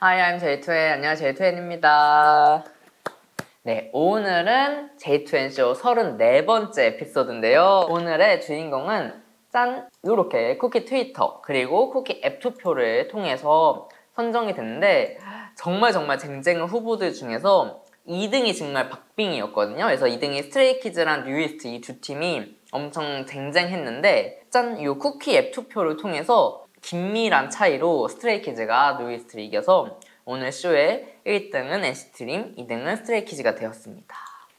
Hi, I'm J2N. 안녕하세요, J2N입니다. 네, 오늘은 J2N쇼 34번째 에피소드인데요. 오늘의 주인공은 짠! 이렇게 쿠키 트위터 그리고 쿠키 앱 투표를 통해서 선정이 됐는데 정말 쟁쟁한 후보들 중에서 2등이 정말 박빙이었거든요. 그래서 2등이 스트레이키즈랑 뉴이스트 이 두 팀이 엄청 쟁쟁했는데 짠! 이 쿠키 앱 투표를 통해서 긴밀한 차이로 스트레이키즈가 뉴이스트를 이겨서 오늘 쇼의 1등은 NCT 드림, 2등은 스트레이키즈가 되었습니다.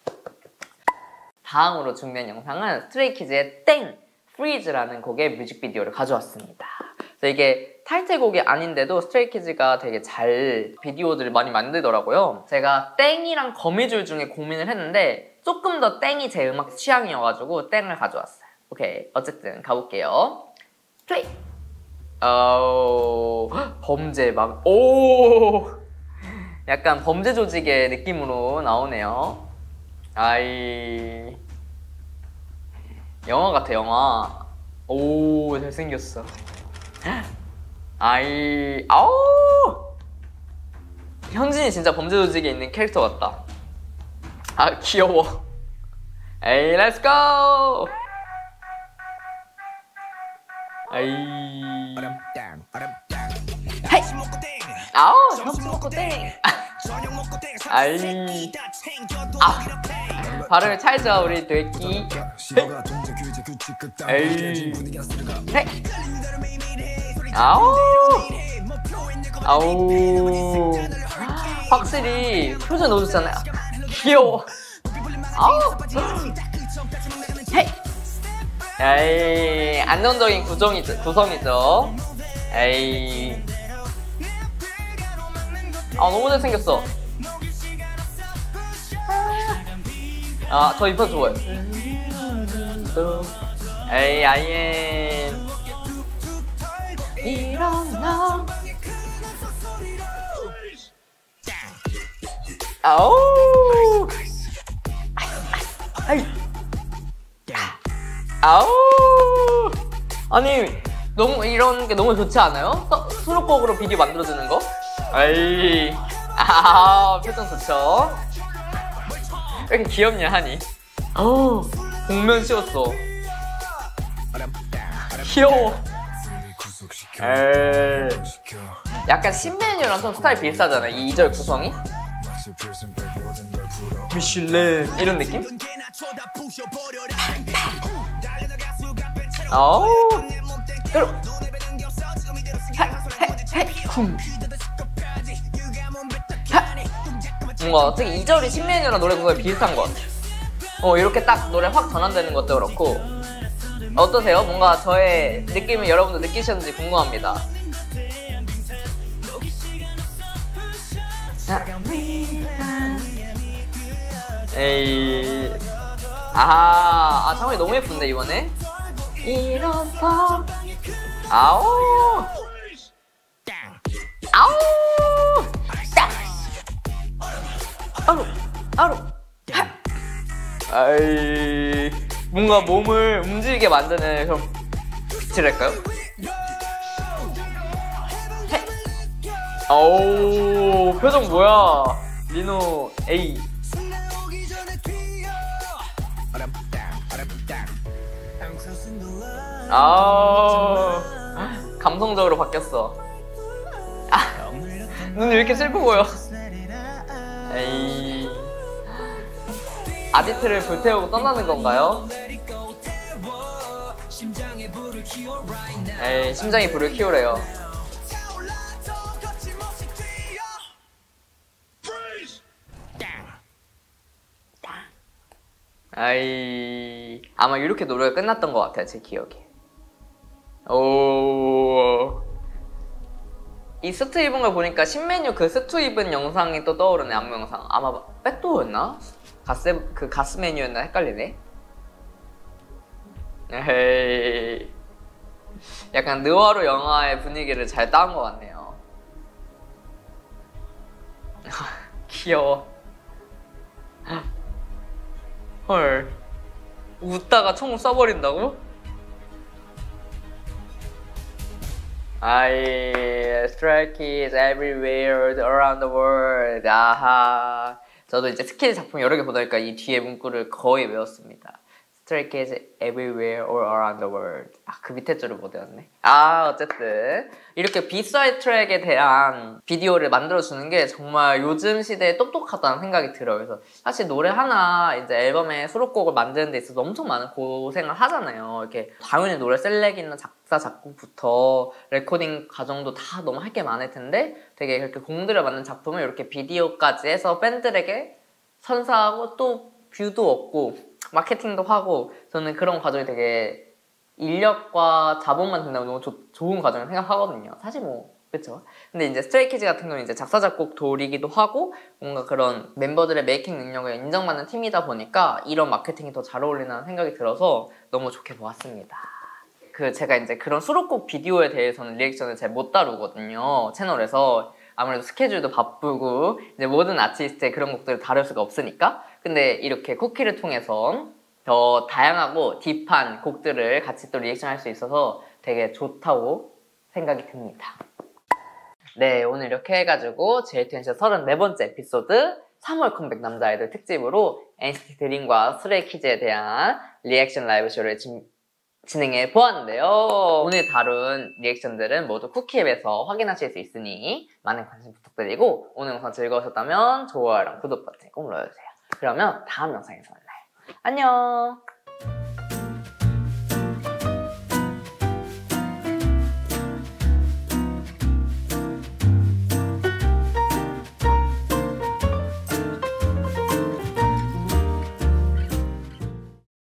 다음으로 준비한 영상은 스트레이키즈의 땡! 프리즈라는 곡의 뮤직비디오를 가져왔습니다. 그래서 이게 타이틀곡이 아닌데도 스트레이키즈가 되게 잘 비디오들을 많이 만들더라고요. 제가 땡이랑 거미줄 중에 고민을 했는데 조금 더 땡이 제 음악 취향이어가지고 땡을 가져왔어요. 오케이, 어쨌든 가볼게요. 플레이! 범죄 막 약간 범죄 조직의 느낌으로 나오네요. 아이 영화 같아, 영화. 오, 잘생겼어. 아이 현진이 진짜 범죄 조직에 있는 캐릭터 같다. 아, 귀여워. 에이, 렛츠고! 아이 헤이! 아우, 점심 먹고 땡! 아이 발음을 찰져, 우리 돼끼. 에이 헤이! 아우 확실히 표정 넣어줬잖아요. 귀여워. 아우 헤이! 에이, 안정적인 구성이죠. 에이, 너무 잘생겼어. 저 이뻐 좋아요. 에이, 아이엔 일어나. 아우 아우 아니, 너무 이런 게 너무 좋지 않아요? 수록곡으로 비디오 만들어주는 거? 에이, 표정 좋죠? 왜 이렇게 귀엽냐, 하니? 복면 씌웠어. 귀여워. 에이, 약간 신메뉴랑 좀 스타일 비슷하잖아, 이 2절 구성이? 미슐랭 이런 느낌? 그리고 뭔가 되게 2절이 신메뉴랑 노래 구성이 비슷한 것 같아요. 이렇게 딱 노래 확 전환되는 것도 그렇고. 어떠세요? 뭔가 저의 느낌을 여러분도 느끼셨는지 궁금합니다. 에이, 장면이 너무 예쁜데 이번에? 일어서 아우 아이, 뭔가 몸을 움직이게 만드는 그런 빛이랄까요? 오, 표정 뭐야? 리노 A. 감성적으로 바뀌었어. 눈이 왜 이렇게 슬퍼 보여? 에이, 아지트를 불태우고 떠나는 건가요? 에이, 심장이 불을 키우래요. 아이, 아마 이렇게 노래가 끝났던 것 같아요, 제 기억에. 이 스투 입은 걸 보니까 신메뉴 그 스투 입은 영상이 또 떠오르네, 안무 영상. 아마 백도어였나? 가스 메뉴였나? 헷갈리네. 에이, 약간 느와르 영화의 분위기를 잘 따온 것 같네요. 귀여워. 헐, 웃다가 총을 쏴버린다고? Stray Kids everywhere around the world. 아하. 저도 이제 스킬 작품 여러 개 보다 보니까 이 뒤에 문구를 거의 외웠습니다. Stray Kids everywhere all around the world. 그 밑에 줄을 못 외웠네. 어쨌든 이렇게 비사이드 트랙에 대한 비디오를 만들어주는 게 정말 요즘 시대에 똑똑하다는 생각이 들어요. 그래서 사실 노래 하나 이제 앨범에 수록곡을 만드는 데 있어서 엄청 많은 고생을 하잖아요. 이렇게 당연히 노래 셀렉이나 작사, 작곡부터 레코딩 과정도 다 너무 할 게 많을 텐데 되게 그렇게 공들여 만든 작품을 이렇게 비디오까지 해서 팬들에게 선사하고 또 뷰도 얻고 마케팅도 하고 저는 그런 과정이 되게 인력과 자본만 된다면 너무 좋은 과정을 생각하거든요. 사실 뭐 그렇죠. 근데 이제 스트레이키즈 같은 경우는 이제 작사 작곡 돌이기도 하고 뭔가 그런 멤버들의 메이킹 능력을 인정받는 팀이다 보니까 이런 마케팅이 더 잘 어울리는 생각이 들어서 너무 좋게 보았습니다. 제가 이제 그런 수록곡 비디오에 대해서는 리액션을 잘 못 다루거든요. 채널에서. 아무래도 스케줄도 바쁘고 이제 모든 아티스트의 그런 곡들을 다룰 수가 없으니까. 근데 이렇게 쿠키를 통해서 더 다양하고 딥한 곡들을 같이 또 리액션할 수 있어서 되게 좋다고 생각이 듭니다. 네, 오늘 이렇게 해가지고 JTNC 34번째 에피소드 3월 컴백 남자아이돌 특집으로 NCT 드림과 스트레이키즈에 대한 리액션 라이브 쇼를 진행해 보았는데요. 오늘 다룬 리액션들은 모두 쿠키앱에서 확인하실 수 있으니 많은 관심 부탁드리고 오늘 영상 즐거우셨다면 좋아요랑 구독 버튼 꼭 눌러주세요. 그러면 다음 영상에서 만나요. 안녕!